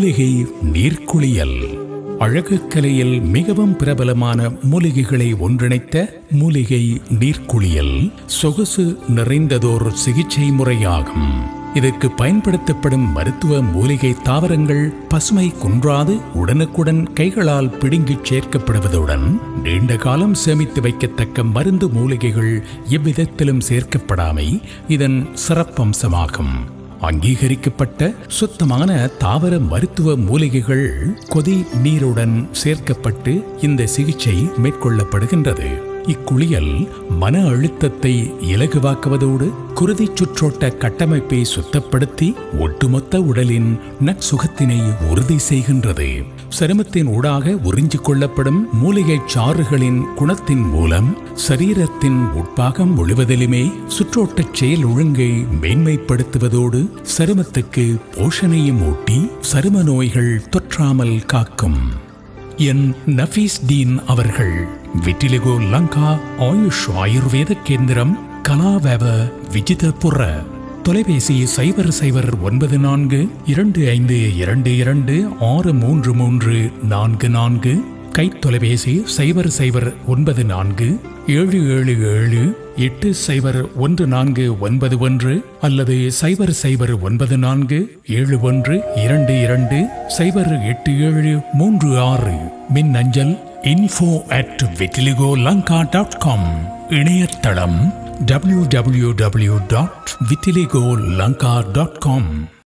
மூலிகை நீர்க்குளியல். அழகு கலையில் மிகவும் பிரபலமான மூலிகைகளை ஒன்றிணைத்த மூலிகை நீர்க்குளியல் சொகுசு நிறைந்ததோர் சிகிச்சை முறையாகும். இதற்கு பயன்படுத்தப்படும் மருத்துவ மூலிகை தாவரங்கள் பசுமை குன்றாது உடனுக்குடன் கைகளால் பிடுங்கிச் சேர்க்கப்படுவதுடன் நீண்ட காலம் சேமித்து வைக்கத்தக்க மருந்து மூலிகைகள் எவ்விதத்திலும் சேர்க்கப்படாமை இதன் சிறப்பம்சமாகும். அங்கீகரிக்கப்பட்ட சுத்தமான தாவர மருத்துவ மூலிகைகள் கொதி நீருடன் சேர்க்கப்பட்டு இந்த சிகிச்சை மேற்கொள்ளப்படுகின்றது. இக்குளியல் மன அழுத்தத்தை இலகுவாக்குவதோடு குருதி சுற்றோட்ட கட்டமைப்பை சுத்தப்படுத்தி ஒட்டுமொத்த உடலின் நற்சுகத்தினை உறுதி செய்கின்றது. சருமத்தின் ஊடாக உறிஞ்சிக் கொள்ளப்படும் மூலிகை சாறுகளின் குணத்தின் மூலம் சரீரத்தின் உட்பாகம் முழுவதிலுமே சுற்றோட்ட செயல் ஒழுங்கை மேன்மைப்படுத்துவதோடு சருமத்துக்கு போஷணையும் ஊட்டி சரும நோய்கள் தொற்றாமல் காக்கும். என் நஃபீஸ் டீன் அவர்கள் விட்டிலிகோ லங்கா ஆயுஷ் ஆயுர்வேத கேந்திரம், கலாவேவ, விஜிதபுர. தொலைபேசி 002522263344. கைத்தொலைபேசி 009477780141 அல்லது 00947122087736. minnanjal info@vitiligolanka.com. இணையதளம் www.vitiligolanka.com.